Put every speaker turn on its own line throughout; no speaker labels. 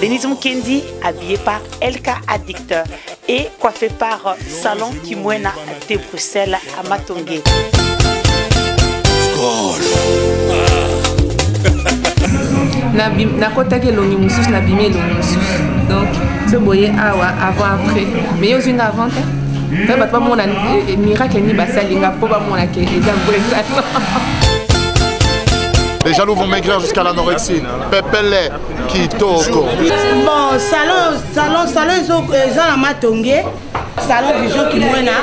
Denise Mukendi, habillée par LK Addicteur et coiffée par Salon Kimwena de Bruxelles à Matongé.
Na kota ke longi musus na bimé longi musus. Donc ce boye awa avant après. Mais yo une avant ta. Ça va pas mon miracle ni basalinga po ba mon ke ezambule ça.
Les jaloux vont maigrir jusqu'à l'anorexie. Pepele, Kitoko.
Bon, salon, ils ont la Matongé. Salon Vision Kimwena.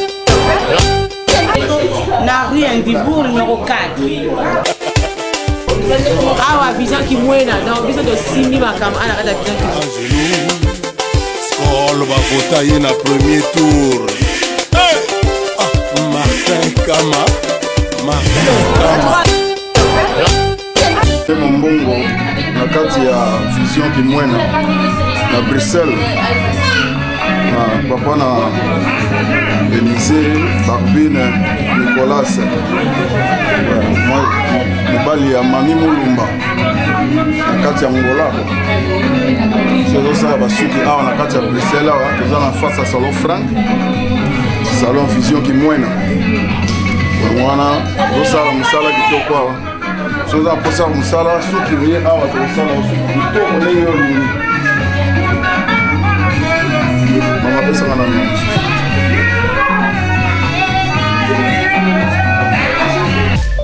La rue Indibourg, numéro 4.
Ah, Vision Kimwena. Donc, besoin de 6 000 makam à la Vision Kimwena.
Skol va voter na premier tour. Martin Kama.
Mon bongo, na kati ya Vision Kimwena na Bruxelles. Papa na Denise, Barbine, Nicolas. Moi, mobali ya Mami Mulumba na kati ya Angola. C'est ça basuki awa na kati ya Bruxelles awa, toza na face à Salon Frank. Salon Vision Kimwena. Wana tosala musala kitoko awa. Soza posa musala, soki voye awa tosala kitoko ndenge